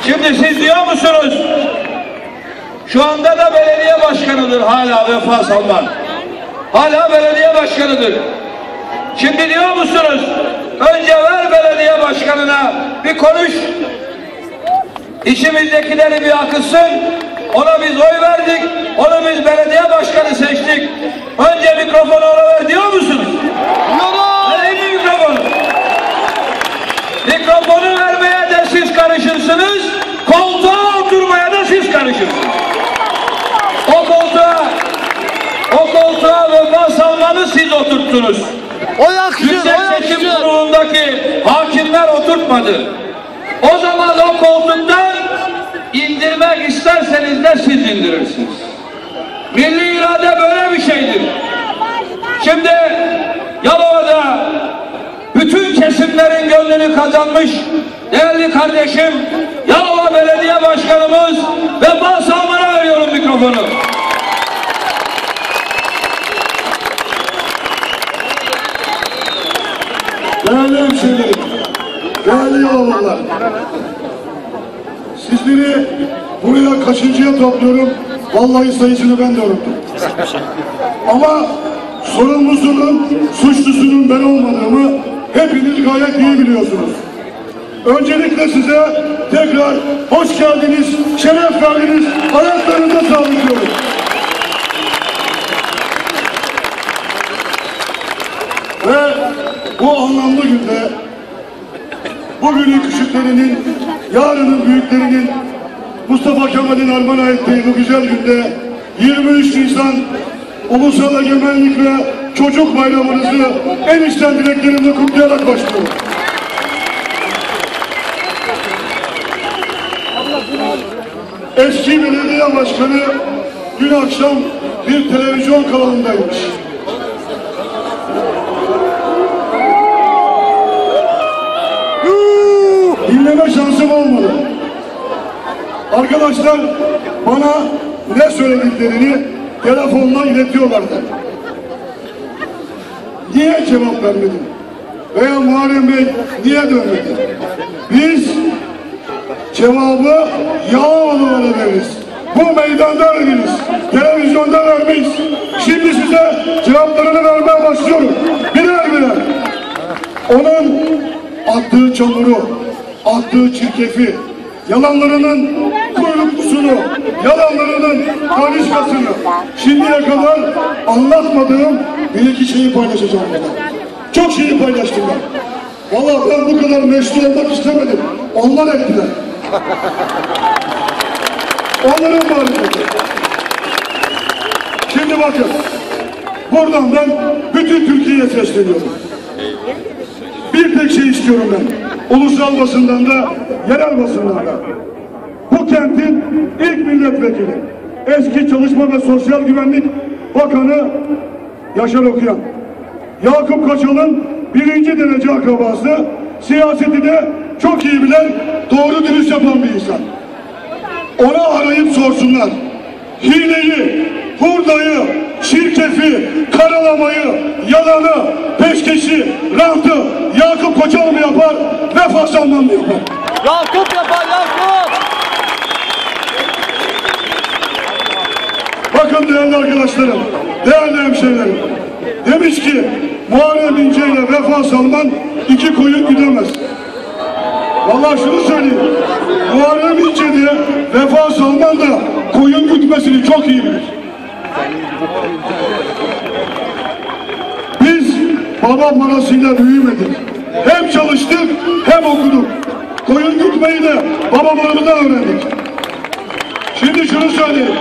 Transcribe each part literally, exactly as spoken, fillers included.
Şimdi siz diyor musunuz? Şu anda da belediye başkanıdır hala Vefa Salman. Hala belediye başkanıdır. Şimdi diyor musunuz? Önce ver belediye başkanına bir konuş. İçimizdekileri bir akılsın. Ona biz oy verdik. Onu biz belediye başkanı seçtik. Önce mikrofonu ona ver diyor musunuz? Verin mikrofonu. Mikrofonu vermeye de siz karışırsınız. Koltuğa oturmaya da siz karışırsınız. O koltuğa o koltuğa Vefa Salman'ı siz oturttunuz. O yakışır, Yüksek o yakışır. Seçim Kurulu'ndaki hakimler oturtmadı. O zaman o koltuktan indirmek isterseniz de siz indirirsiniz. Milli irade böyle bir şeydir. Şimdi Yalova'da bütün kesimlerin gönlünü kazanmış değerli kardeşim Yalova Belediye Başkanımız Vefa Salman'a veriyorum mikrofonu. Değerli hemşehrilerim, değerli Yalovalılar, sizleri buraya kaçıncıya topluyorum, vallahi sayısını ben de unuttum. Ama sorumlusunun, suçlusunun ben olmadığımı hepiniz gayet iyi biliyorsunuz. Öncelikle size tekrar hoş geldiniz, şeref verdiniz, ayaklarınıza sağlık diyorum. Ve bu anlamlı günde bugünün küçüklerinin, yarının büyüklerinin Mustafa Kemal'in armağan ettiği bu güzel günde yirmi üç Nisan Ulusal Egemenlik ve Çocuk Bayramınızı en içten dileklerimle kutlayarak başlıyorum. Eski belediye başkanı dün akşam bir televizyon kanalındaymış. Dinleme şansım olmadı. Arkadaşlar bana ne söylediklerini telefonla iletiyorlardı. Niye cevap vermedin? Veya Muharrem Bey niye dönmedi? Biz cevabı Yağoğlu'na veririz. Bu meydanda veririz. Televizyonda vermeyiz. Şimdi size cevaplarını vermeye başlıyorum. Birer birer. Onun attığı çamuru, attığı çirkefi, yalanlarının kuyruklusunu, yalanlarının kaniskasını şimdiye kadar anlatmadığım bir iki şeyi paylaşacağım burada. Çok şeyi paylaştım ben. Vallahi ben bu kadar meşru olmak istemedim. Onlar ettiler. Onların marifeti. Şimdi bakın. Buradan ben bütün Türkiye'ye sesleniyorum. Bir tek şey istiyorum ben. Ulusal basından da, yerel basından da. Bu kentin ilk milletvekili, eski Çalışma ve Sosyal Güvenlik Bakanı Yaşar Okuyan, Yakup Koçal'ın birinci derece akrabası, siyaseti de çok iyi bilen, doğru dürüst yapan bir insan. Ona arayıp sorsunlar. Hileyi, hurdayı, şirkefi, karalamayı, yalanı, peşkeşi, rantı Yakup Koçal mı yapar, Vefa Salman mı yapar? Yakup yapar, Yakup! Bakın değerli arkadaşlarım, değerli hemşehrilerim. Demiş ki Muharrem İnce ile Vefa Salman iki koyun güdemez. Vallahi şunu söyleyeyim. Muharrem İnce diye Vefa Salman da koyun gütmesini çok iyi bilir. Biz baba parasıyla büyümedik. Hem çalıştık hem okuduk. Koyun gütmeyi de babalarımızdan öğrendik. Şimdi şunu söyleyeyim.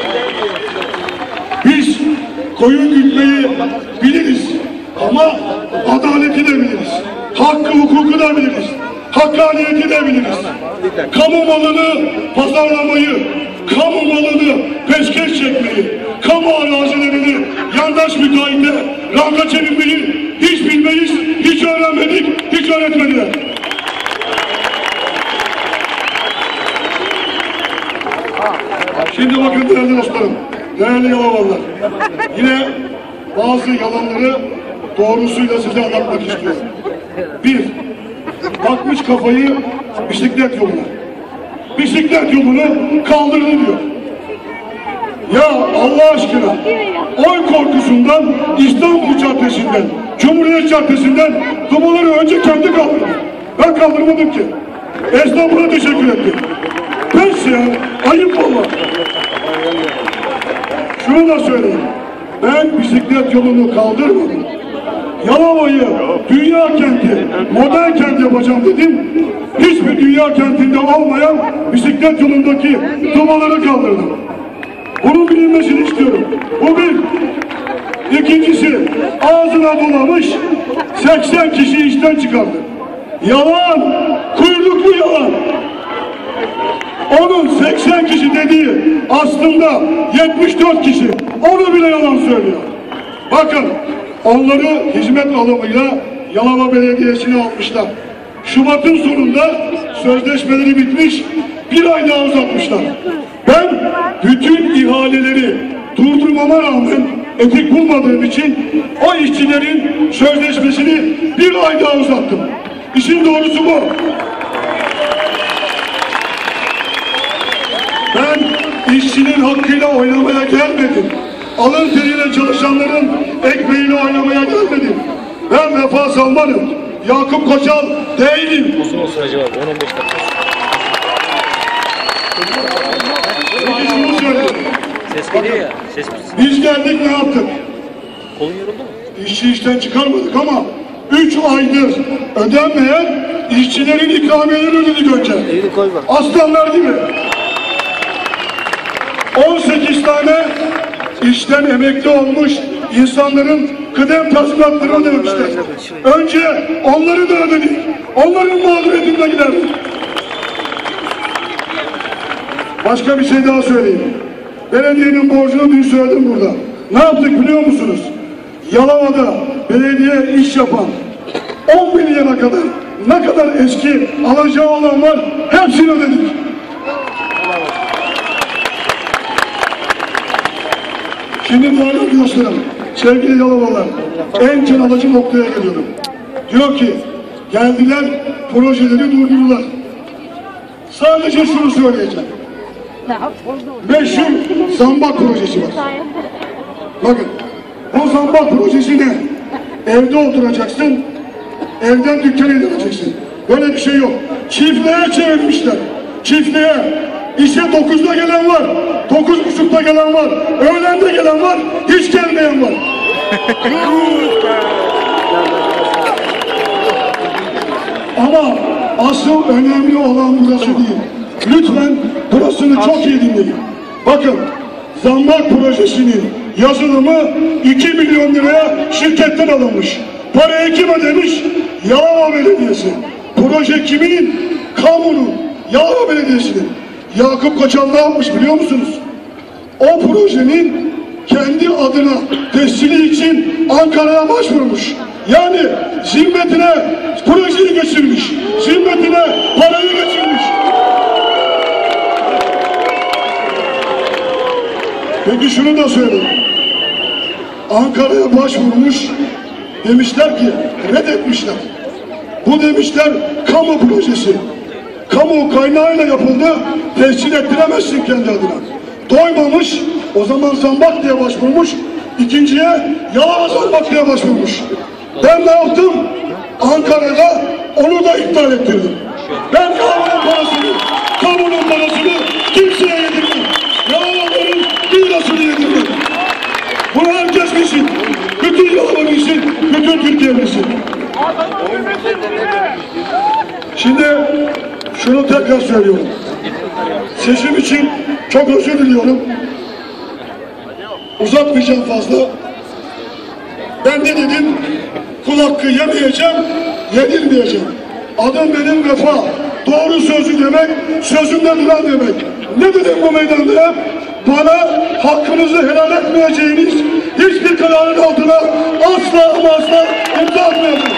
Biz koyun gütmeyi biliriz ama adaleti de biliriz. Hakkı hukuku da biliriz. Hakkaniyeti de biliriz. Kamu malını pazarlamayı, kamu malını peşkeş çekmeyi, kamu arazilerini yandaş müteahhite ranta çevirmeyi hiç bilmeyiz, hiç öğrenmedik, hiç öğretmediler. Şimdi bakın değerli dostlarım, değerli Yalovalılar. Yine bazı yalanları doğrusuyla size anlatmak istiyorum. Bir, bakmış kafayı bisiklet yoluna. bisiklet yolunu kaldırdı diyor. Ya Allah aşkına, oy korkusundan İstanbul Caddesi'nden, Cumhuriyet Caddesi'nden dumaları önce kendi kaldırdı. Ben kaldırmadım ki. Esnafına teşekkür ettim. Pes ya, ayıp valla. Şunu da söyleyeyim. Ben bisiklet yolunu kaldırmadım. Yalova'yı dünya kenti, modern kent yapacağım dedim. Hiçbir dünya kentinde olmayan bisiklet yolundaki dumaları kaldırdım. Bunun bilinmesini istiyorum. Bu bir. İkincisi, ağzına dolamış seksen kişi işten çıkardı. Yalan, kuyruklu yalan. Onun seksen kişi dediği aslında yetmiş dört kişi. Onu bile yalan söylüyor. Bakın, onları hizmet alımıyla Yalova Belediyesi'ne almışlar. Şubat'ın sonunda sözleşmeleri bitmiş, bir ay daha uzatmışlar. Ben bütün ihaleleri durdurmama rağmen etik bulmadığım için o işçilerin sözleşmesini bir ay daha uzattım. İşin doğrusu bu. Ben işçinin hakkıyla oynamaya gelmedim. Alın teriyle çalışanların ekmeğiyle oynamaya gelmedim. Ben Vefa Salman'ım. Yakup Koçal değilim. Uzun olsun acaba on on beş dakika. Peki şunu söyleyeyim. Ses geliyor ya. Ses Biz geldik ne yaptık? kolun yoruldu mu? İşçi işten çıkarmadık ama üç aydır ödenmeyen işçilerin ikramiyeleri ödedik önce. Elini koy bak. Aslanlar gibi. on sekiz tane işten emekli olmuş insanların kıdem tazminatlarını ödemişler. Önce onları da ödedik. Onların mağduriyetine giderdik. Başka bir şey daha söyleyeyim. Belediyenin borcunu dün söyledim burada. Ne yaptık biliyor musunuz? Yalova'da belediye iş yapan on milyona kadar ne kadar eski alacağı olan var hepsini ödedik. Şimdi değerli arkadaşlarım, sevgili Yalovalar, en can alıcı noktaya geliyorum. Diyor ki, geldiler, projeleri durdurdular. Sadece şunu söyleyeceğim. Meşhur zambak projesi var. Bakın, bu zambak projesi ne? Evde oturacaksın, evden dükkan edeceksin. Böyle bir şey yok. Çiftliğe çevirmişler. Çiftliğe. İşe dokuzda gelen var, dokuz buçukta gelen var, öğlende gelen var, hiç gelmeyen var. Ama asıl önemli olan burası değil. Lütfen burasını çok iyi dinleyin. Bakın, zambak projesinin yazılımı iki milyon liraya şirketten alınmış. Parayı kim ödemiş? Yalova Belediyesi. Proje kimin? Kamunun. Yalova Belediyesi'nin. Yakup Koçal ne yapmış biliyor musunuz? O projenin kendi adına tescili için Ankara'ya başvurmuş. Yani zimmetine projeyi geçirmiş. Zimmetine parayı geçirmiş. Peki şunu da söyleyeyim. Ankara'ya başvurmuş. Demişler ki reddetmişler. Bu demişler kamu projesi. Kamu kaynağıyla yapıldı, tescil ettiremezsin kendi adına. Doymamış, o zaman zambak diye başvurmuş, ikinciye Yalova zambak diye başvurmuş. Ben ne yaptım? Ankara'da onu da iptal ettirdim. Ben kamunun parasını, kamunun parasını kimseye yedirmem. Yalova'nın birasını yedirmem. Bunu herkes bilsin. Bütün Yalova bilsin, bütün Türkiye bilsin. Şimdi şunu tekrar söylüyorum. Sesim için çok özür diliyorum. Uzatmayacağım fazla. Ben ne dedim? Kul hakkı yemeyeceğim, yedirmeyeceğim. Adım benim Vefa. Doğru sözü demek, sözünde duran demek. Ne dedim bu meydanda? Bana hakkınızı helal etmeyeceğiniz hiçbir kararın altına asla ama asla imza atmayacağım.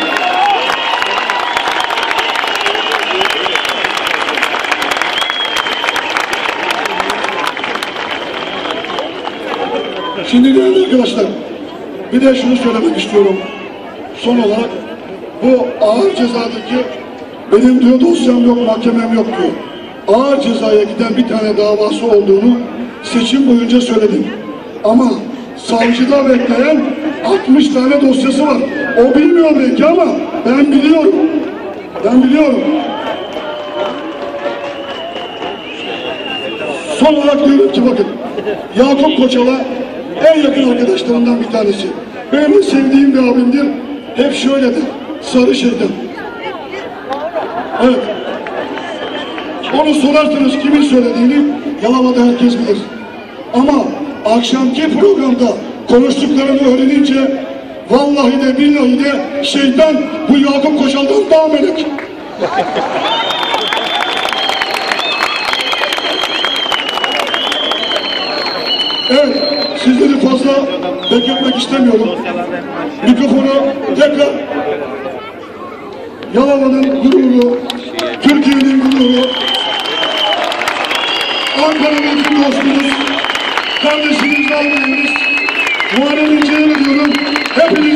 Şimdi değerli arkadaşlar, bir de şunu söylemek istiyorum. Son olarak bu ağır cezadaki benim diyor dosyam yok, mahkemem yok diyor. ağır cezaya giden bir tane davası olduğunu seçim boyunca söyledim. Ama savcıda bekleyen altmış tane dosyası var. O bilmiyor belki ama ben biliyorum. Ben biliyorum. Son olarak diyorum ki bakın, Yakup Koçal'a en yakın arkadaşlarımdan bir tanesi. Benim de sevdiğim bir abimdir. Hep şöyle der, sarı şeytan. Evet. Onu sorarsanız kimin söylediğini Yalova'da herkes bilir. Ama akşamki programda konuştuklarını öğrenince vallahi de billahi de şeytan bu Yakup Koçal'dan daha melek. Evet, sizleri fazla bekletmek istemiyorum. Mikrofonu tekrar Yalova'nın gururu, Türkiye'nin gururu, Ankara'nın dostumuz, kardeşimiz, almayımız, Muharrem İnce'ye veriyorum. Hepiniz